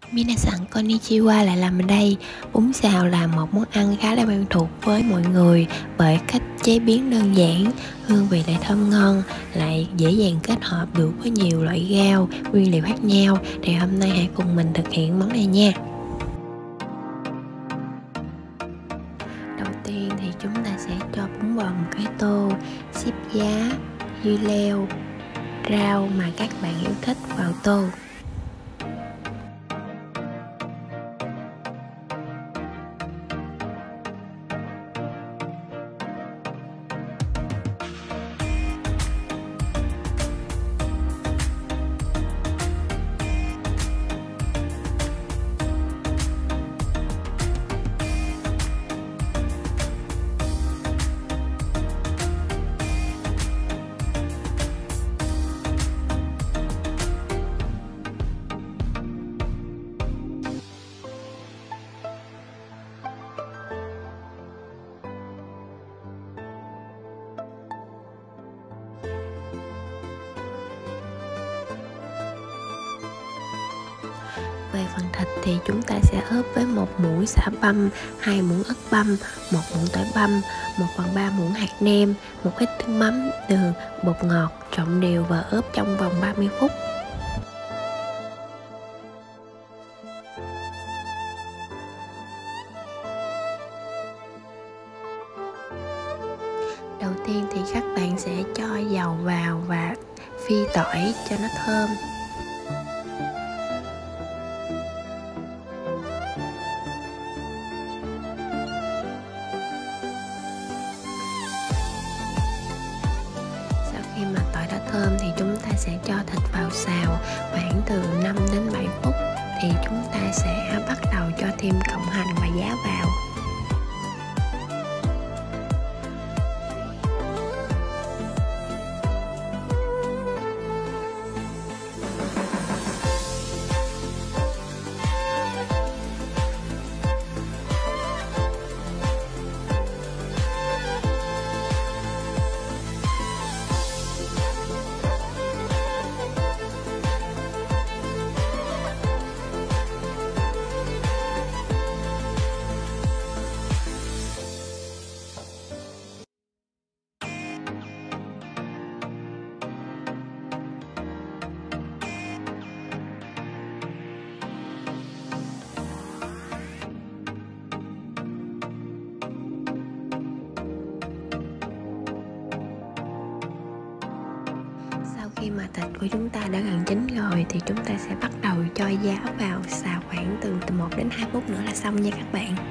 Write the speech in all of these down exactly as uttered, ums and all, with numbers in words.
Minasan konnichiwa, lại là mình đây. Bún xào là một món ăn khá là quen thuộc với mọi người bởi cách chế biến đơn giản, hương vị lại thơm ngon, lại dễ dàng kết hợp được với nhiều loại rau, nguyên liệu khác nhau. Thì hôm nay hãy cùng mình thực hiện món này nha. Đầu tiên thì chúng ta sẽ cho bún vào một cái tô, xếp giá, dưa leo, rau mà các bạn yêu thích vào tô. Về phần thịt thì chúng ta sẽ ướp với một muỗng sả băm, hai muỗng ớt băm, một muỗng tỏi băm, một phần ba muỗng hạt nêm, một ít nước mắm, đường, bột ngọt, trộn đều và ướp trong vòng ba mươi phút. Đầu tiên thì các bạn sẽ cho dầu vào và phi tỏi cho nó thơm. Khi mà tỏi đã thơm thì chúng ta sẽ cho thịt vào xào khoảng từ năm đến bảy phút. Thì chúng ta sẽ bắt đầu cho thêm cộng hành và giá vào. Khi mà thịt của chúng ta đã gần chín rồi thì chúng ta sẽ bắt đầu cho giá vào xào khoảng từ một đến hai phút nữa là xong nha các bạn.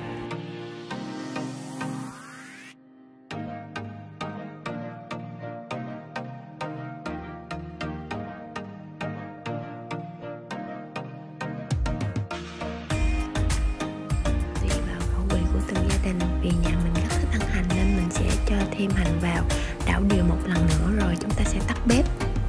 Tùy vào khẩu vị của từng gia đình, vì nhà mình rất thích ăn hành nên mình sẽ cho thêm hành vào, đảo đều một lần nữa rồi chúng ta sẽ tắt bếp.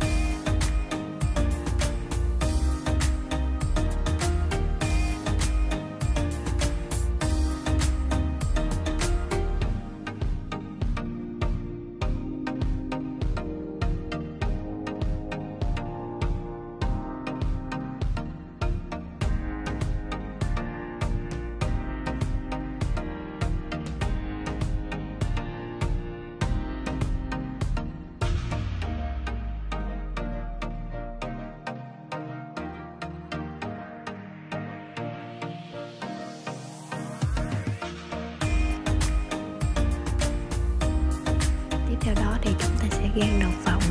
Theo đó thì chúng ta sẽ rang đậu phộng.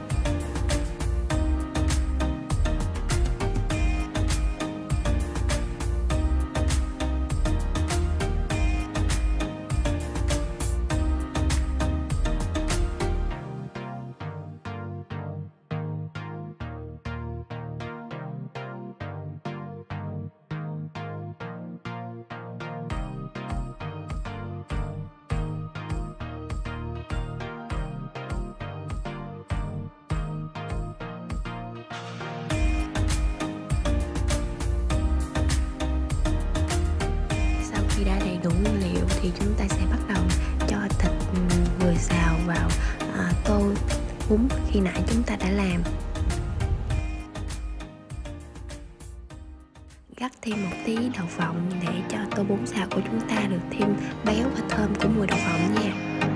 Khi đã đầy đủ nguyên liệu thì chúng ta sẽ bắt đầu cho thịt vừa xào vào à, tô bún khi nãy chúng ta đã làm. cắt thêm một tí đậu phộng để cho tô bún xào của chúng ta được thêm béo và thơm của mùi đậu phộng nha.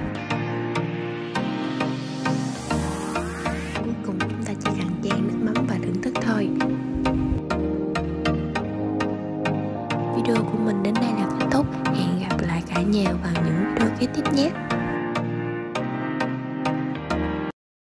Cuối cùng chúng ta chỉ cần chan nước mắm và thưởng thức thôi. Video của mình đến đây là kết thúc. Hẹn gặp lại cả nhà vào những video kế tiếp nhé.